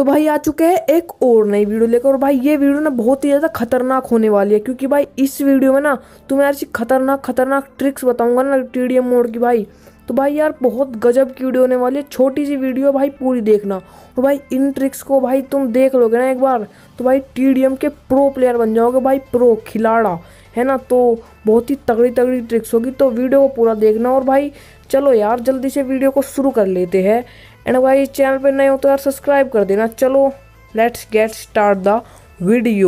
तो भाई आ चुके हैं एक और नई वीडियो लेकर। और भाई ये वीडियो ना बहुत ही ज़्यादा खतरनाक होने वाली है, क्योंकि भाई इस वीडियो में ना तुम्हें ऐसी खतरनाक खतरनाक ट्रिक्स बताऊंगा ना टीडीएम मोड की भाई। तो भाई यार बहुत गजब की वीडियो होने वाली है, छोटी सी वीडियो भाई, पूरी देखना। और भाई इन ट्रिक्स को भाई तुम देख लोगे ना एक बार, तो भाई टीडीएम के प्रो प्लेयर बन जाओगे भाई, प्रो खिलाड़ा है ना। तो बहुत ही तगड़ी तगड़ी ट्रिक्स होगी, तो वीडियो को पूरा देखना। और भाई चलो यार जल्दी से वीडियो को शुरू कर लेते हैं। एंड भाई चैनल पे नए हो तो यार सब्सक्राइब कर देना। चलो let's get start the video.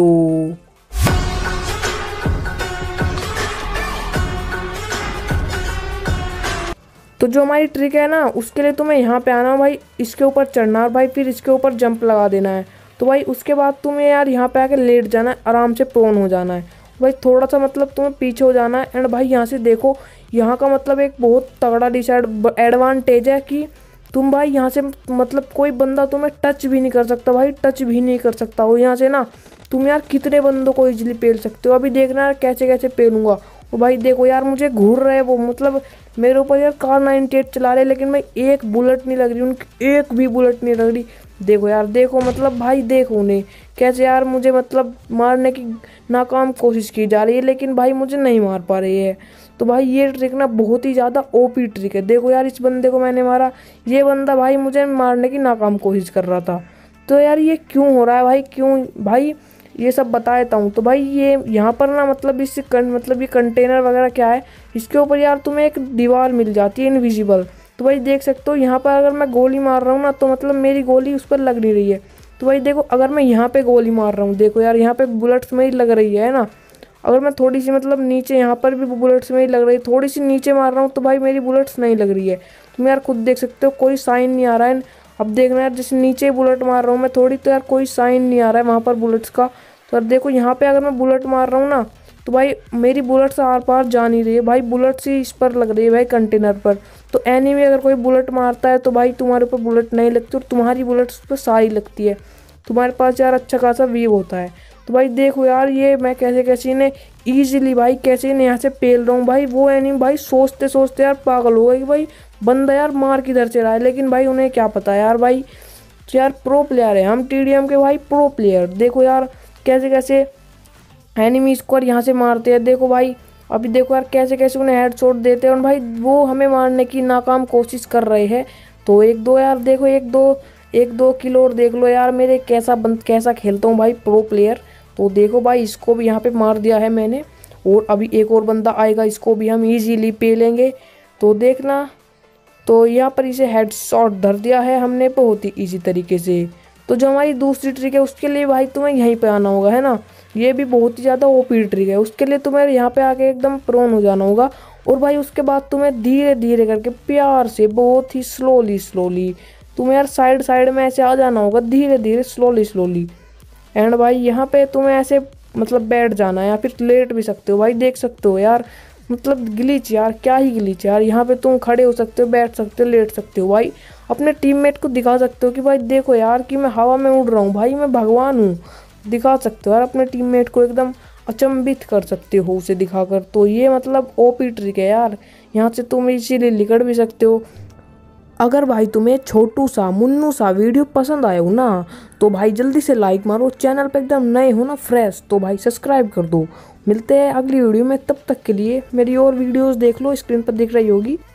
तो जो हमारी ट्रिक है ना, उसके लिए तुम्हें यहाँ पे आना भाई, इसके ऊपर चढ़ना और भाई फिर इसके ऊपर जंप लगा देना है। तो भाई उसके बाद तुम्हें यार यहाँ पे आके लेट जाना है, आराम से प्रोन हो जाना है भाई, थोड़ा सा मतलब तुम्हें पीछे हो जाना है। एंड भाई यहाँ से देखो, यहाँ का मतलब एक बहुत तगड़ा एडवांटेज है कि तुम भाई यहाँ से मतलब कोई बंदा तुम्हें टच भी नहीं कर सकता भाई, टच भी नहीं कर सकता हो यहाँ से ना। तुम यार कितने बंदों को इजीली पेल सकते हो। अभी देखना यार कैसे कैसे पेलूंगा। वो भाई देखो यार मुझे घूर रहे वो, मतलब मेरे ऊपर यार कार 98 चला रहे, लेकिन भाई एक बुलेट नहीं लग रही उनकी, एक भी बुलेट नहीं लग रही। देखो यार देखो, मतलब भाई देखो उन्हें कैसे यार मुझे मतलब मारने की नाकाम कोशिश की जा रही है, लेकिन भाई मुझे नहीं मार पा रही है। तो भाई ये ट्रिक ना बहुत ही ज़्यादा ओपी ट्रिक है। देखो यार इस बंदे को मैंने मारा, ये बंदा भाई मुझे मारने की नाकाम कोशिश कर रहा था। तो यार ये क्यों हो रहा है भाई, क्यों भाई, ये सब बता देता हूँ। तो भाई ये यहाँ पर ना मतलब मतलब ये कंटेनर वगैरह क्या है, इसके ऊपर यार तुम्हें एक दीवार मिल जाती है इनविजिबल। तो भाई देख सकते हो यहाँ पर अगर मैं गोली मार रहा हूँ ना, तो मतलब मेरी गोली उस पर लग नहीं रही है। तो भाई देखो अगर मैं यहाँ पे गोली मार रहा हूँ, देखो यार यहाँ पे बुलेट्स मेरी लग रही है ना। अगर मैं थोड़ी सी मतलब नीचे, यहाँ पर भी बुलेट्स मेरी लग रही है, थोड़ी सी नीचे मार रहा हूँ तो भाई मेरी बुलेट्स नहीं लग रही है। तुम यार खुद देख सकते हो कोई साइन नहीं आ रहा है। अब देखना यार जैसे नीचे बुलेट मार रहा हूँ मैं थोड़ी, तो यार कोई साइन नहीं आ रहा है वहाँ पर बुलेट्स का। तो यार देखो यहाँ पे अगर मैं बुलेट मार रहा हूँ ना, तो भाई मेरी बुलेट्स आर पार जा नहीं रही है भाई, बुलेट्स ही इस पर लग रही है भाई कंटेनर पर। तो एनीवे अगर कोई बुलेट मारता है तो भाई तुम्हारे ऊपर बुलेट नहीं लगती, और तुम्हारी बुलेट्स पर सारी लगती है। तुम्हारे पास यार अच्छा खासा व्यू होता है। तो भाई देखो यार ये मैं कैसे कैसे इन्हें ईजिली भाई कैसे इन्हें यहाँ से पेल रहा हूँ भाई। वो एनिमी भाई सोचते सोचते यार पागल हो गए कि भाई बंदा यार मार किधर से रहा है, लेकिन भाई उन्हें क्या पता यार भाई यार प्रो प्लेयर है हम टीडीएम के भाई, प्रो प्लेयर। देखो यार कैसे कैसे एनिमीज को यहाँ से मारते हैं। देखो भाई अभी देखो यार कैसे कैसे उन्हें हेडशॉट देते हैं, और भाई वो हमें मारने की नाकाम कोशिश कर रहे हैं। तो एक दो यार देखो, एक दो किलो और देख लो यार मेरे कैसा खेलता हूँ भाई, प्रो प्लेयर। तो देखो भाई इसको भी यहाँ पे मार दिया है मैंने, और अभी एक और बंदा आएगा, इसको भी हम इजीली पे लेंगे। तो देखना, तो यहाँ पर इसे हेडशॉट धर दिया है हमने बहुत ही इजी तरीके से। तो जो हमारी दूसरी ट्रिक है उसके लिए भाई तुम्हें यहीं पे आना होगा, है ना। ये भी बहुत ही ज़्यादा ओपी ट्रिक है, उसके लिए तुम्हें यहाँ पे आके एकदम प्रोन हो जाना होगा। और भाई उसके बाद तुम्हें धीरे धीरे करके प्यार से बहुत ही स्लोली तुम्हें यार साइड में ऐसे आ जाना होगा, धीरे धीरे स्लोली। एंड भाई यहाँ पे तुम्हें ऐसे मतलब बैठ जाना है, या फिर लेट भी सकते हो भाई, देख सकते हो यार मतलब ग्लिच यार, क्या ही ग्लिच यार। यहाँ पे तुम खड़े हो सकते हो, बैठ सकते हो, लेट सकते हो भाई, अपने टीममेट को दिखा सकते हो कि भाई देखो यार कि मैं हवा में उड़ रहा हूँ भाई, मैं भगवान हूँ। दिखा सकते हो यार अपने टीममेट को, एकदम अचंभित कर सकते हो उसे दिखाकर। तो ये मतलब ओपी ट्रिक है यार, यहाँ से तुम इसीलिए निकल भी सकते हो। अगर भाई तुम्हें छोटू सा मुन्नू सा वीडियो पसंद आया हो ना, तो भाई जल्दी से लाइक मारो। चैनल पे एकदम नए हो ना फ्रेश, तो भाई सब्सक्राइब कर दो। मिलते हैं अगली वीडियो में, तब तक के लिए मेरी और वीडियोस देख लो, स्क्रीन पर दिख रही होगी।